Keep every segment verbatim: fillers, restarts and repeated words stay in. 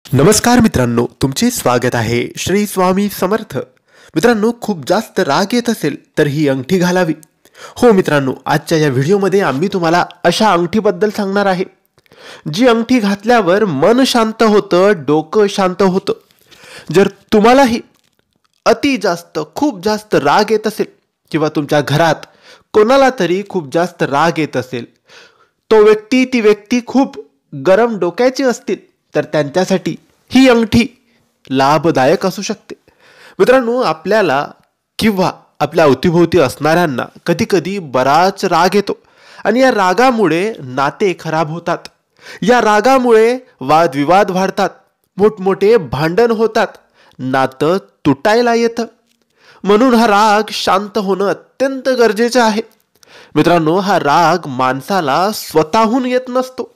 नमस्कार मित्रांनो, तुमचे स्वागत आहे श्री स्वामी समर्थ. मित्रांनो, खूप जास्त राग येत असेल तर ही अंगठी घालावी. हो मित्रांनो, आजच्या या व्हिडिओमध्ये आम्ही तुम्हाला अशा अंगठीबद्दल सांगणार आहे जी अंगठी घातल्यावर मन शांत होतं, डोकं शांत होतं. जर तुम्हालाही अति जास्त खूप जास्त राग येत असेल किंवा तुमच्या घरात कोणाला तरी खूप जास्त राग येत असेल, तो व्यक्ती ती व्यक्ती खूप गरम डोक्याची असतील, तर त्यांच्यासाठी ही अंगठी लाभदायक असू शकते. मित्रांनो, आपल्याला किंवा आपल्या अवतीभोवती असणाऱ्यांना कधी कधी बराच राग येतो आणि या रागामुळे नाते खराब होतात. या रागामुळे वादविवाद वाढतात, मोठमोठे भांडण होतात, नातं तुटायला येतं. म्हणून हा राग शांत होणं अत्यंत गरजेचं आहे. मित्रांनो, हा राग माणसाला स्वतःहून येत नसतो,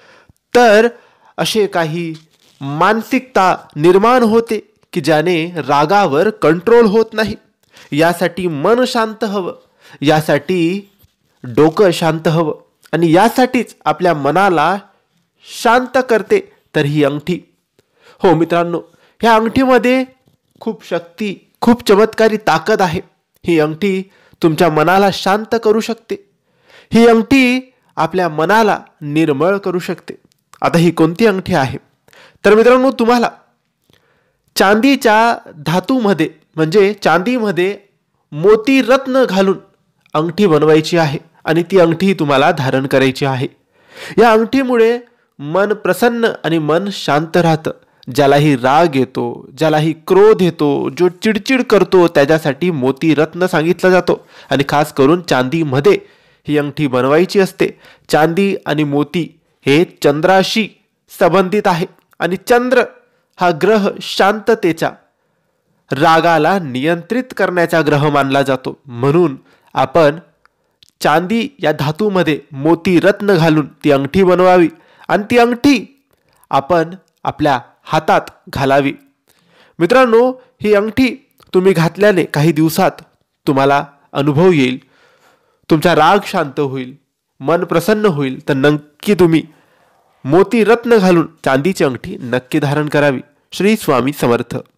तर असे काही मानसिकता निर्माण होते की ज्याने रागावर कंट्रोल होत नाही. यासाठी मन शांत हवं, यासाठी डोकं शांत हवं आणि यासाठीच आपल्या मनाला शांत करते तर ही अंगठी. हो मित्रांनो, ह्या अंगठीमध्ये खूप शक्ती, खूप चमत्कारी ताकद आहे. ही अंगठी तुमच्या मनाला शांत करू शकते. ही अंगठी आपल्या मनाला निर्मळ करू शकते. आता ही कोणती अंगठी आहे? तर मित्रांनो, तुम्हाला चांदीच्या धातूमध्ये म्हणजे चांदीमध्ये मोती रत्न घालून अंगठी बनवायची आहे आणि ती अंगठी तुम्हाला धारण करायची आहे. या अंगठीमुळे मन प्रसन्न आणि मन शांत राहतं. ज्यालाही राग येतो, ज्यालाही क्रोध येतो, जो चिडचिड करतो, त्याच्यासाठी मोती रत्न सांगितलं जातो आणि खास करून चांदीमध्ये ही अंगठी बनवायची असते. चांदी आणि मोती हे चंद्राशी संबंधित आहे आणि चंद्र हा ग्रह शांततेचा, रागाला नियंत्रित करण्याचा ग्रह मानला जातो. म्हणून आपण चांदी या धातूमध्ये मोती रत्न घालून ती अंगठी बनवावी आणि ती अंगठी आपण आपल्या हातात घालावी. मित्रांनो, ही अंगठी तुम्ही घातल्याने काही दिवसात तुम्हाला अनुभव येईल, तुमचा राग शांत होईल, मन प्रसन्न होईल. तर नक्की तुम्ही मोती रत्न घालून चांदीची अंगठी नक्की धारण करावी. श्री स्वामी समर्थ.